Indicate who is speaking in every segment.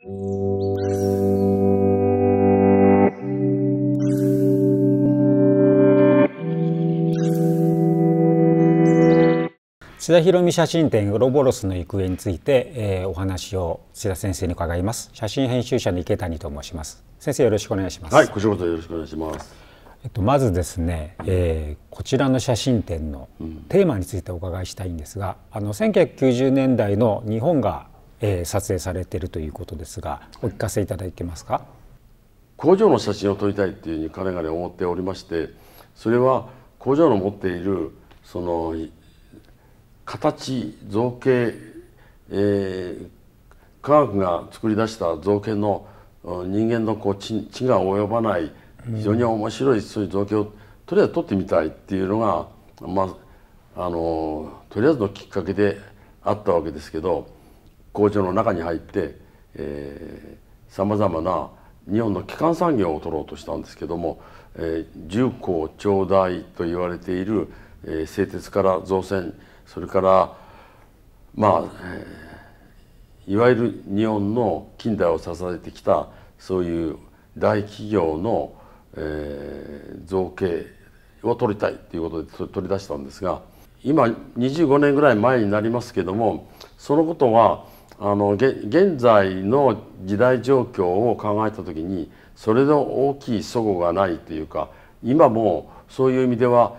Speaker 1: 津田寛美写真展ウロボロスの行方について、お話を津田先生に伺います。写真編集者の池谷と申します。先生、よろしくお願いします。
Speaker 2: はい、こちらこそよろしくお願いします。
Speaker 1: まずですね、こちらの写真展のテーマについてお伺いしたいんですが、1990年代の日本が、撮影されているということですが、お聞かせいただけますか。
Speaker 2: 工場の写真を撮りたいっていうふうにかねがね思っておりまして、それは工場の持っているその形造形、科学が作り出した造形の人間の知が及ばない非常に面白いそういう造形をとりあえず撮ってみたいっていうのが、とりあえずのきっかけであったわけですけど、工場の中に入ってさまざまな日本の基幹産業を取ろうとしたんですけども、重工長大と言われている製鉄から造船、それからいわゆる日本の近代を支えてきたそういう大企業の、造形を取りたいということで取り出したんですが、今25年ぐらい前になりますけども、そのことは現在の時代状況を考えた時にそれの大きい齟齬がないというか、今もそういう意味では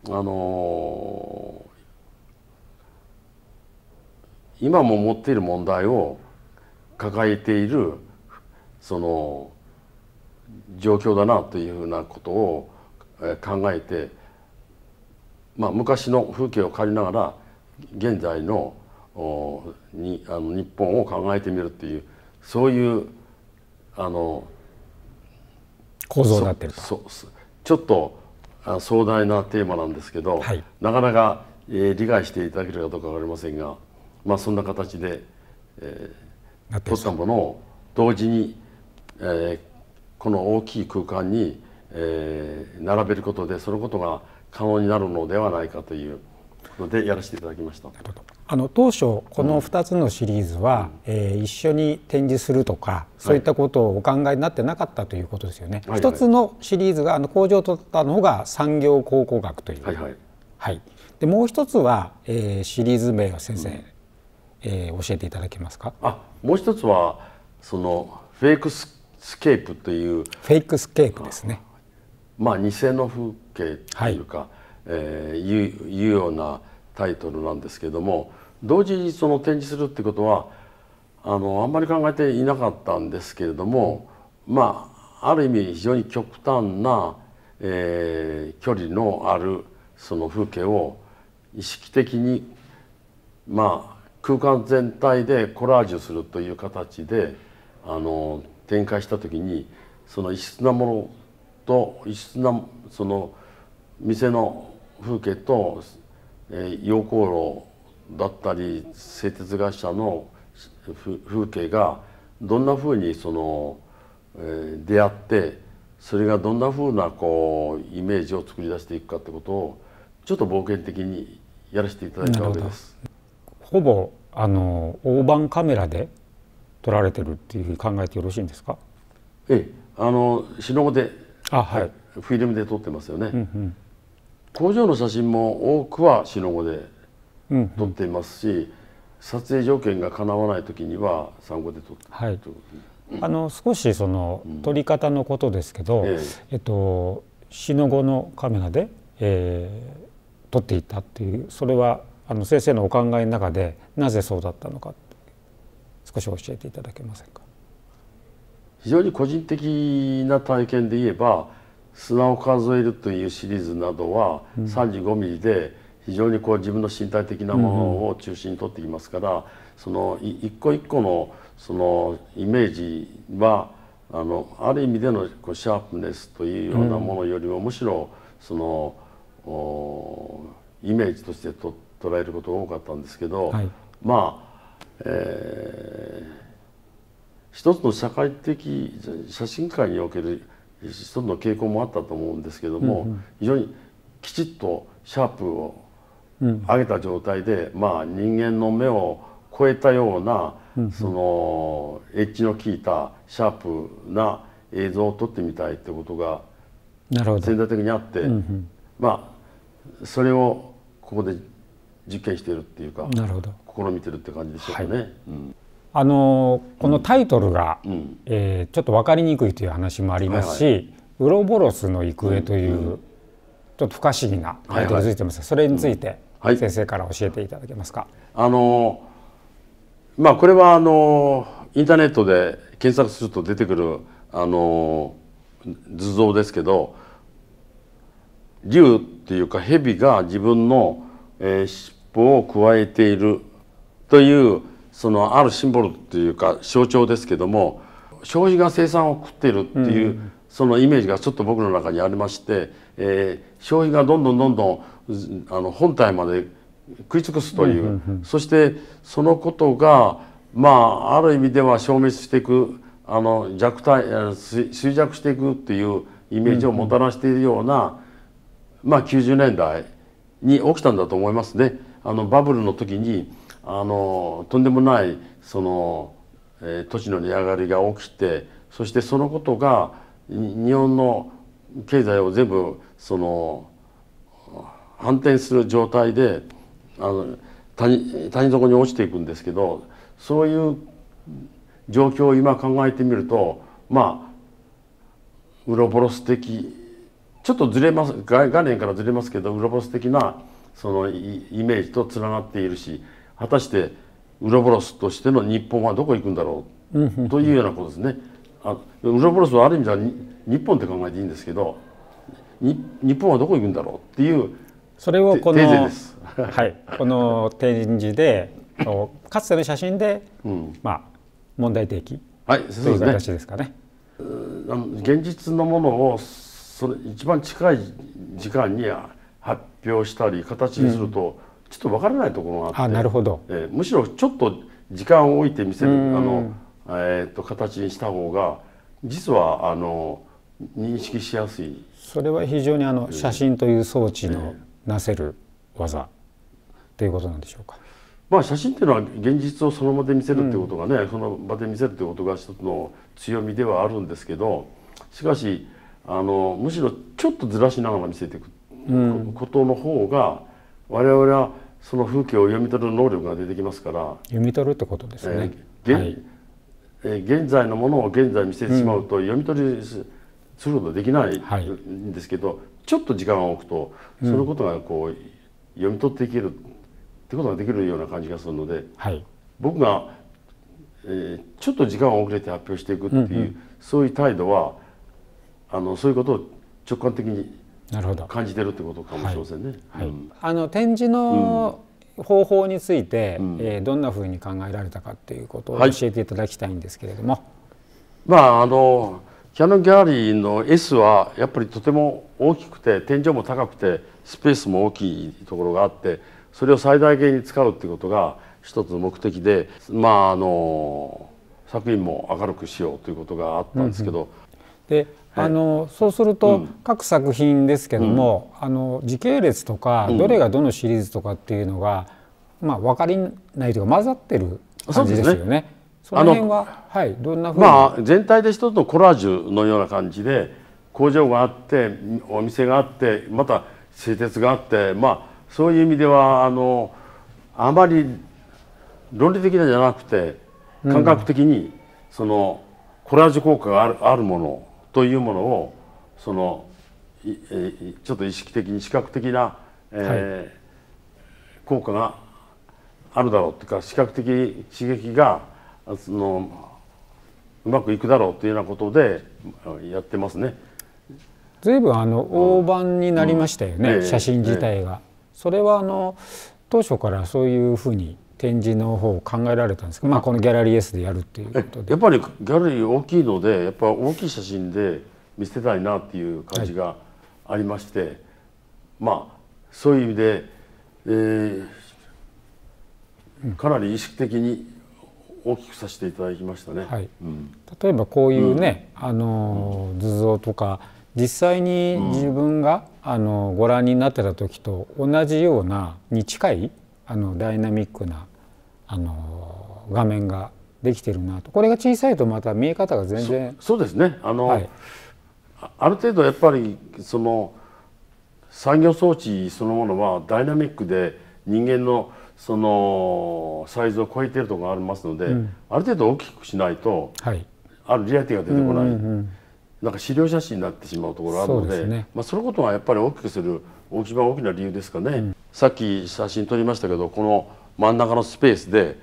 Speaker 2: 今も持っている問題を抱えているその状況だなというふうなことを考えて、昔の風景を借りながら現在の日本を考えてみるっていう、そういう
Speaker 1: 構造になっていると。
Speaker 2: ちょっと壮大なテーマなんですけど、はい、なかなか理解していただけるかどうか分かりませんが、そんな形で撮ったものを同時にこの大きい空間に並べることでそのことが可能になるのではないかというのでやらせていただきました。
Speaker 1: 当初この2つのシリーズは、一緒に展示するとかそういったことをお考えになってなかったということですよね。一つのシリーズが工場を取ったのが産業考古学という、でもう一つは、シリーズ名を先生、教えていただけますか。
Speaker 2: もう一つはそのフェイクスケープという
Speaker 1: フェイクスケープですね。
Speaker 2: 偽の風景というか、いうようなタイトルなんですけども、同時にその展示するってことはあんまり考えていなかったんですけれども、ある意味非常に極端な、距離のあるその風景を意識的に空間全体でコラージュするという形で展開した時に、その異質なものと異質なその店の風景と溶鉱炉だったり製鉄会社の風景がどんなふうにその出会って、それがどんなふうなイメージを作り出していくかってことをちょっと冒険的にやらせていただいたわけです。
Speaker 1: ほぼ大判カメラで撮られてるっていうふうに考えてよろしいんですか。
Speaker 2: シノゴでフィルムで撮ってますよね。工場の写真も多くはシノゴで撮っていますし、撮影条件がかなわない時にはサンゴで撮って
Speaker 1: 少しその撮り方のことですけど、シノゴのカメラで、撮っていったっていう、それは先生のお考えの中でなぜそうだったのか少し教えていただけませんか。
Speaker 2: 非常に個人的な体験で言えば砂を数えるというシリーズなどは35ミリで非常に自分の身体的なものを中心に取っていますから、その一個一個のそのイメージはある意味でのシャープネスというようなものよりもむしろそのイメージとして捉えることが多かったんですけど、一つの社会的写真界における一つの傾向もあったと思うんですけども、非常にきちっとシャープを上げた状態で、人間の目を超えたようなそのエッジの効いたシャープな映像を撮ってみたいってことが潜在的にあって、まあそれをここで実験しているっていうか、試みてるって感じでしょうかね。
Speaker 1: このタイトルが、ちょっと分かりにくいという話もありますし、ウロボロスの行方というちょっと不可思議なタイトルがついてますが、それについて先生から教えていただけますか。
Speaker 2: まあこれはインターネットで検索すると出てくる図像ですけど、竜っていうか蛇が自分の尻尾をくわえているというそのあるシンボルっていうか象徴ですけども、消費が生産を食っているっていうそのイメージがちょっと僕の中にありまして、消費がどんどん本体まで食い尽くすという、そしてそのことがまあある意味では消滅していく衰弱していくっていうイメージをもたらしているような、まあ90年代に起きたんだと思いますね。バブルの時にとんでもないその、土地の値上がりが起きて、そしてそのことが日本の経済を全部その反転する状態で谷底に落ちていくんですけど、そういう状況を今考えてみると、まあウロボロス的、ちょっとずれます、概念からずれますけど、ウロボロス的なそのイメージとつながっているし、果たしてウロボロスとしての日本はどこ行くんだろうというようなことですね。ウロボロスはある意味では日本って考えていいんですけど、日本はどこ行くんだろうっていう
Speaker 1: それをこの
Speaker 2: テーゼです。
Speaker 1: はい、この展示でかつての写真で、まあ問題提起という形ですかね。
Speaker 2: 現実のものをそれ一番近い時間に発表したり形にすると、ちょっと分からないところがあって、
Speaker 1: なるほど、
Speaker 2: むしろちょっと時間を置いて見せる形にした方が実は認識しやすい。
Speaker 1: それは非常に写真という装置のなせる技ということなんでしょうか。
Speaker 2: まあ写真っていうのは現実をその場で見せるっていうことがね、その場で見せるっていうことが一つの強みではあるんですけど、しかしむしろちょっとずらしながら見せていくことの方が我々はその風景を読み取る能力が出てきますから。
Speaker 1: 読み取るってことですね。
Speaker 2: 現在のものを現在見せてしまうと読み取りすることができないんですけど、ちょっと時間を置くとそのことがこう読み取っていけるってことができるような感じがするので、僕がちょっと時間を遅れて発表していくっていうそういう態度はそういうことを直感的に感じてるってことかもしれませんね。
Speaker 1: 展示の方法について、どんなふうに考えられたかっていうことを教えていただきたいんですけれども。
Speaker 2: まあキヤノンギャラリーの S はやっぱりとても大きくて天井も高くてスペースも大きいところがあって、それを最大限に使うっていうことが一つの目的で、まあ作品も明るくしようということがあったんですけど、
Speaker 1: でそうすると各作品ですけども、時系列とかどれがどのシリーズとかっていうのが、まあ、分かりないというか混ざってる感じですよね。その辺はどんなふうに。
Speaker 2: まあ全体で一つのコラージュのような感じで、工場があってお店があってまた製鉄があって、まあそういう意味ではあまり論理的なじゃなくて感覚的にそのコラージュ効果があるものというものをそのちょっと意識的に視覚的な効果があるだろうというか、視覚的刺激がうまくいくだろうというようなことでやってますね。
Speaker 1: 随分大判になりましたよね、写真自体が。それは当初からそういうふうに展示の方を考えられたんですか。まあこのギャラリー S でやるっていうことで。
Speaker 2: やっぱりギャラリー大きいので、やっぱ大きい写真で見せたいなっていう感じがありまして、まあそういう意味で、かなり意識的に大きくさせていただきましたね。
Speaker 1: 例えばこういうね、図像とか実際に自分がご覧になってた時と同じようなに近いダイナミックな画面ができてるなと。これが小さいとまた見え方が全然。
Speaker 2: そうですね。
Speaker 1: はい、
Speaker 2: ある程度やっぱりその産業装置そのものはダイナミックで人間のそのサイズを超えているところがありますので、ある程度大きくしないと、はい、あるリアリティが出てこない、なんか資料写真になってしまうところがあるので、そのことはやっぱり大きくする一番大きな理由ですかね。さっき写真撮りましたけど、この真ん中のスペースで、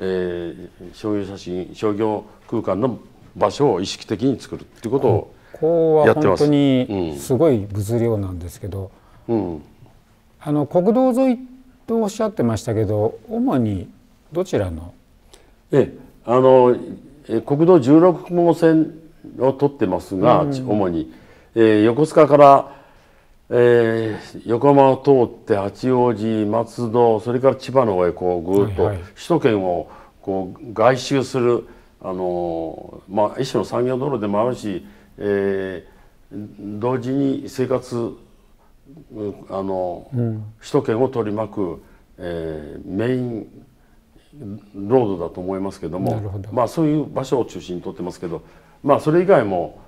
Speaker 2: 商業空間の場所を意識的に作るっていうことを
Speaker 1: ここは本当にすごい物量なんですけど、国道沿いとおっしゃってましたけど、主にどちらの？
Speaker 2: 国道16号線を取ってますが、主に、横須賀から、横浜を通って八王子、松戸、それから千葉の方へこうぐっと首都圏をこう外周する一種の産業道路でもあるし、同時に生活首都圏を取り巻く、メインロードだと思いますけども、そういう場所を中心に取ってますけど、それ以外も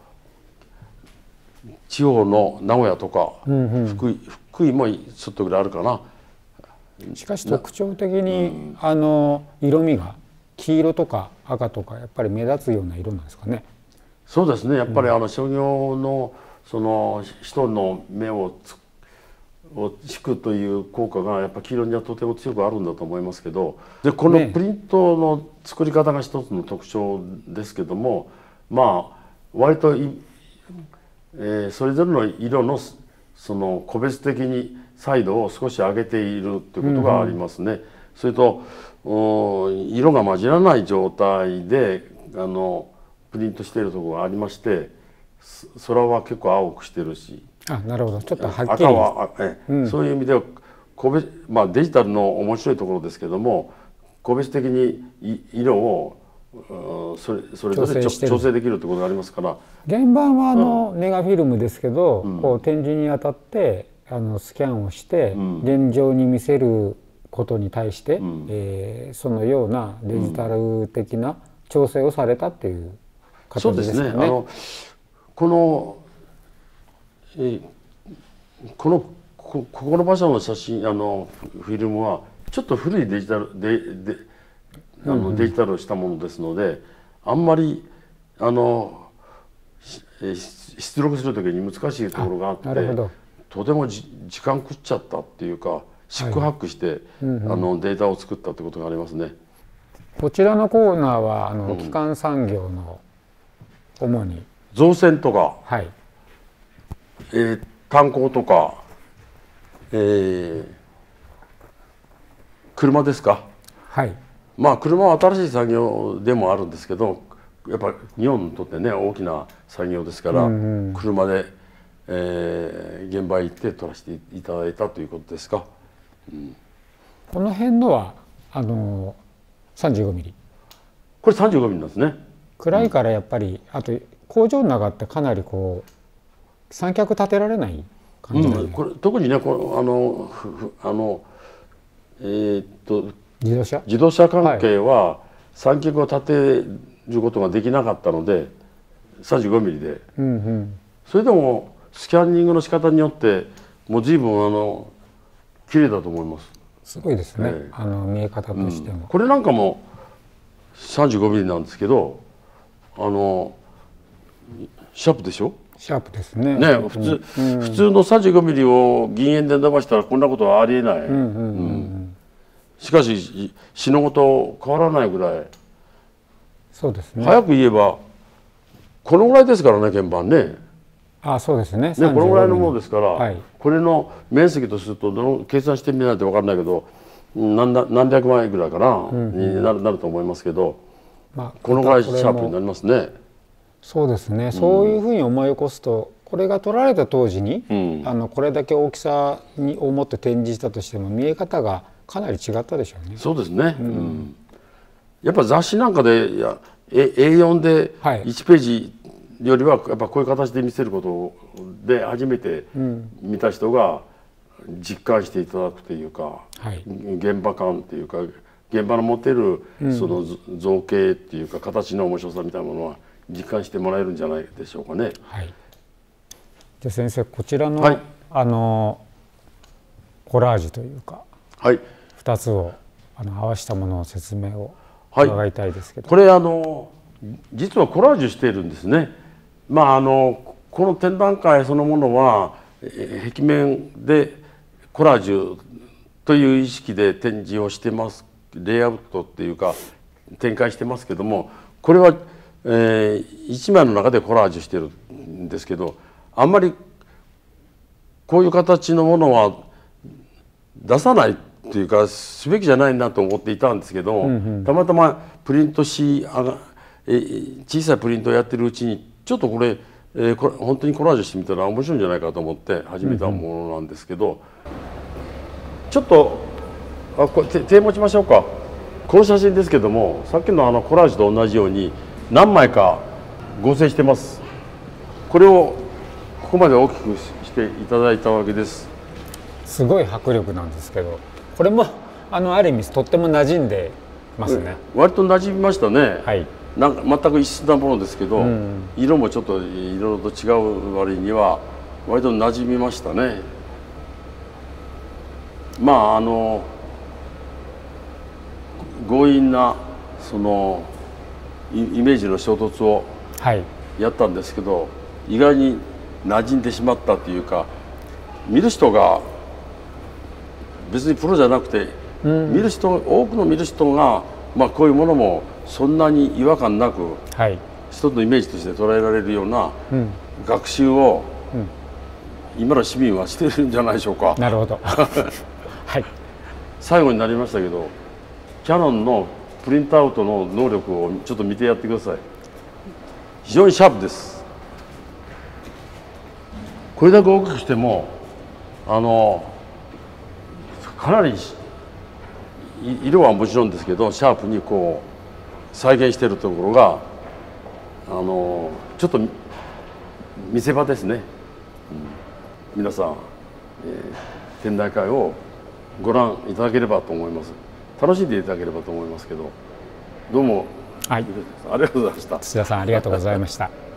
Speaker 2: 地方の名古屋とか、福井もちょっとぐらいあるかな。
Speaker 1: しかし特徴的に、色味が黄色とか赤とかやっぱり目立つような色なんですかね。
Speaker 2: そうですね。やっぱり商業のその人の目を引くという効果がやっぱ黄色にはとても強くあるんだと思いますけど、でこのプリントの作り方が一つの特徴ですけども、割とそれぞれの色のその個別的に彩度を少し上げているということがありますね。それと色が混じらない状態でプリントしているところがありまして、空は結構青くしてるし、
Speaker 1: なるほど、ちょっとはっきり
Speaker 2: 赤はそういう意味ではデジタルの面白いところですけども、個別的に色をそれぞれ調整できるということがありますから。
Speaker 1: 原版はネガフィルムですけど、こう展示にあたってスキャンをして現状に見せることに対して、そのようなデジタル的な調整をされたっていう形ですかね。
Speaker 2: そうですね。ここの場所の写真フィルムはちょっと古いデジタルをしたものですので、あんまり出力する時に難しいところがあって、とても時間食っちゃったっていうか、四苦八苦してデータを作ったってことがありますね。
Speaker 1: こちらのコーナーは基幹産業の主に
Speaker 2: 造船とか、炭鉱とか、車ですか。車は新しい産業でもあるんですけど、やっぱり日本にとってね大きな産業ですから、車で、現場へ行って撮らせていただいたということですか。
Speaker 1: この辺のは35ミリ。
Speaker 2: これ35ミリなんですね。
Speaker 1: 暗いからやっぱり、あと工場の中ってかなりこう三脚立てられない感じなんで、
Speaker 2: これ特にね自動車関係は三脚を立てることができなかったので35ミリで、それでもスキャンニングの仕方によってもう随分綺麗だと思います。
Speaker 1: すごいですね、見え方としても。
Speaker 2: これなんかも35ミリなんですけど、シャープでしょ。
Speaker 1: シャープですね。
Speaker 2: 普通の35ミリを銀塩で伸ばしたらこんなことはありえない。しかし品ごと変わらないぐらい。
Speaker 1: そうですね。
Speaker 2: 早く言えばこのぐらいですからね、鍵盤ね。
Speaker 1: そうですね。
Speaker 2: このぐらいのものですから、これの面積とすると計算してみないと分からないけど、何百万円ぐらいかなになると思いますけど、このぐらいシャープになりますね。
Speaker 1: そうですね。そういうふうに思い起こすと、これが撮られた当時に、これだけ大きさを持って展示したとしても見え方がかなり違ったでしょうね。
Speaker 2: そうですね。やっぱ雑誌なんかでA4 で1ページよりはやっぱこういう形で見せることで初めて見た人が実感していただくというか、現場感というか現場の持てるその造形っていうか形の面白さみたいなものは実感してもらえるんじゃないでしょうかね。
Speaker 1: はい、じゃあ先生こちらの、
Speaker 2: はい、
Speaker 1: コラージュというか、
Speaker 2: はい、
Speaker 1: 2つを合わせたものの説明を伺いたいですけど、
Speaker 2: これ実はコラージュしているんですね。まあこの展覧会そのものは壁面でコラージュという意識で展示をしてます、レイアウトっていうか展開してますけども、これは、一枚の中でコラージュしてるんですけど、あんまりこういう形のものは出さないっていうかすべきじゃないなと思っていたんですけど、たまたまプリント小さいプリントをやってるうちにちょっとこれ本当にコラージュしてみたら面白いんじゃないかと思って始めたものなんですけど、ちょっと手持ちましょうか。この写真ですけども、さっきのコラージュと同じように何枚か合成してます。これをここまで大きくしていただいたわけです。
Speaker 1: すごい迫力なんですけど、これもある意味とっても馴染んでますね。
Speaker 2: 割と馴染みましたね。
Speaker 1: はい、
Speaker 2: なんか全く一緒なものですけど、色もちょっといろいろと違う割には割と馴染みましたね。まあ強引なそのイメージの衝突をやったんですけど、意外に馴染んでしまったというか、見る人が別にプロじゃなくて、多くの見る人が、まあ、こういうものもそんなに違和感なく、一つのイメージとして捉えられるような学習を、今の市民はしているんじゃないでしょうか。
Speaker 1: なるほどはい、
Speaker 2: 最後になりましたけど、キヤノンのプリントアウトの能力をちょっと見てやってください。非常にシャープです。これだけ大きくしてもかなり色はもちろんですけどシャープにこう再現しているところがちょっと見せ場ですね。皆さん、展覧会をご覧いただければと思います。楽しんでいただければと思いますけど、どうも、
Speaker 1: はい、
Speaker 2: ありがとうございました。
Speaker 1: 土田さんありがとうございました。